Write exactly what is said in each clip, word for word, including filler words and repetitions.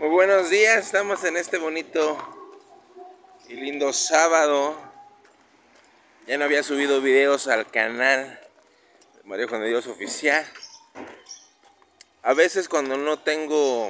Muy buenos días, estamos en este bonito y lindo sábado. Ya no había subido videos al canal de Mario Juan de Dios Oficial. A veces cuando no tengo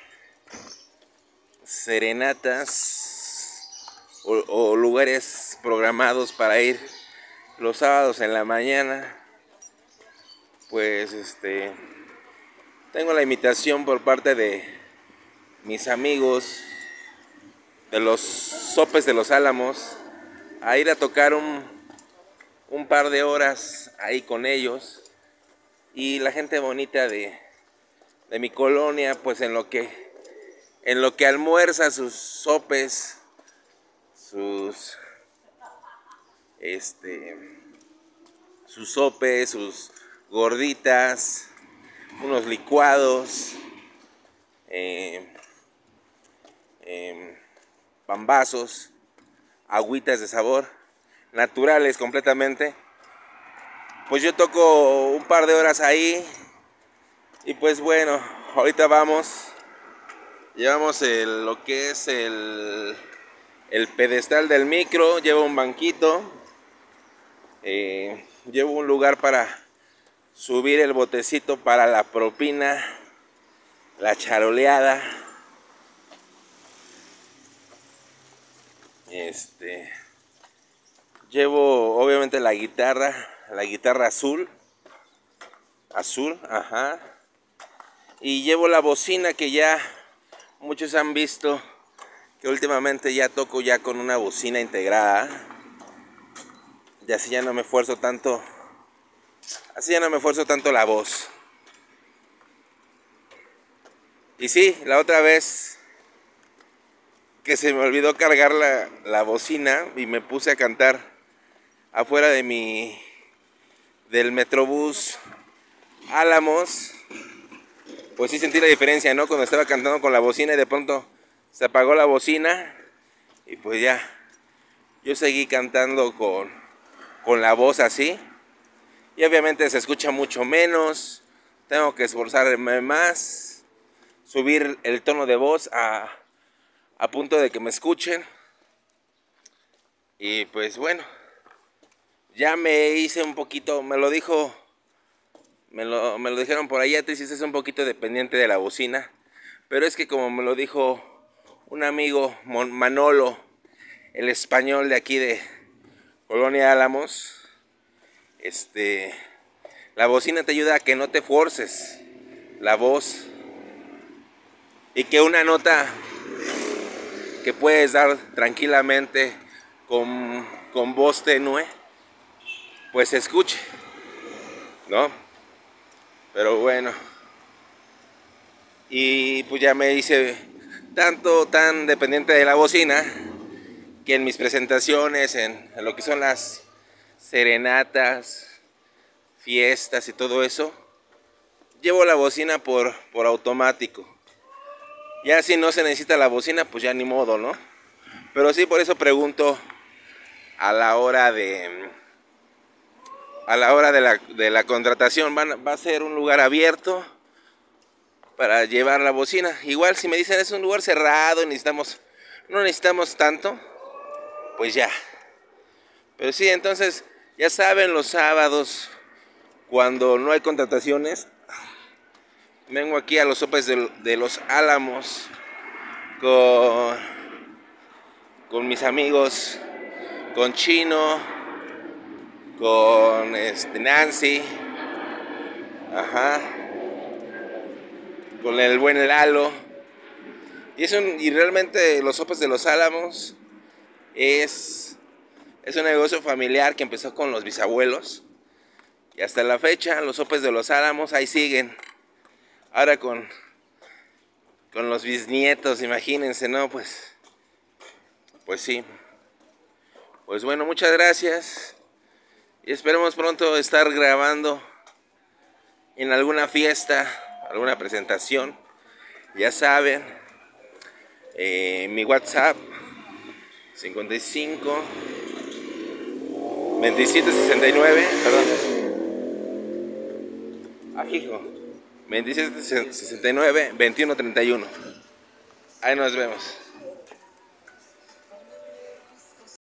serenatas o, o lugares programados para ir los sábados en la mañana, pues este tengo la invitación por parte de mis amigos de los Sopes de los Álamos a ir a tocar un, un par de horas ahí con ellos, y la gente bonita de, de mi colonia, pues en lo que en lo que almuerza sus sopes, sus este sus sopes, sus gorditas, unos licuados, eh, eh, pambazos, agüitas de sabor, naturales completamente. Pues yo toco un par de horas ahí. Y pues bueno, ahorita vamos. Llevamos el, lo que es el, el pedestal del micro. Llevo un banquito. Eh, llevo un lugar para subir el botecito para la propina, la charoleada. Este, llevo obviamente la guitarra, la guitarra azul, azul, ajá. Y llevo la bocina que ya muchos han visto que últimamente ya toco ya con una bocina integrada. Y así ya no me esfuerzo tanto, así ya no me esfuerzo tanto la voz. Y sí, la otra vez que se me olvidó cargar la, la bocina y me puse a cantar afuera de mi del Metrobús Álamos, pues sí sentí la diferencia, ¿no? Cuando estaba cantando con la bocina y de pronto se apagó la bocina y pues ya yo seguí cantando con, con la voz así, y obviamente se escucha mucho menos, tengo que esforzarme más, subir el tono de voz a a punto de que me escuchen. Y pues bueno, ya me hice un poquito, me lo dijo, me lo, me lo dijeron por ahí, te hiciste un poquito dependiente de la bocina, pero es que como me lo dijo un amigo, Manolo, el español de aquí de Colonia Álamos, este, la bocina te ayuda a que no te forces la voz, y que una nota que puedes dar tranquilamente con, con voz tenue, pues se escuche, ¿no? Pero bueno, y pues ya me hice tanto, tan dependiente de la bocina, que en mis presentaciones, en, en lo que son las serenatas, fiestas y todo eso, llevo la bocina por, por automático. Ya si no se necesita la bocina, pues ya ni modo, ¿no? Pero sí, por eso pregunto a la hora de a la hora de la, de la contratación, ¿van, va a ser un lugar abierto para llevar la bocina? Igual si me dicen es un lugar cerrado y necesitamos, no necesitamos tanto, pues ya. Pero sí, entonces ya saben, los sábados cuando no hay contrataciones, vengo aquí a los Sopes de, de los Álamos con, con mis amigos, con Chino, con este, Nancy, ajá, con el buen Lalo. Y, es un, y realmente los Sopes de los Álamos es, es un negocio familiar que empezó con los bisabuelos. Y hasta la fecha los Sopes de los Álamos ahí siguen. Ahora con, con los bisnietos, imagínense, ¿no? Pues, pues sí. Pues bueno, muchas gracias. Y esperemos pronto estar grabando en alguna fiesta, alguna presentación. Ya saben, eh, mi WhatsApp cincuenta y cinco veintisiete sesenta y nueve, perdón. Ajijo. veintisiete sesenta y nueve veintiuno treinta y uno. Ahí nos vemos.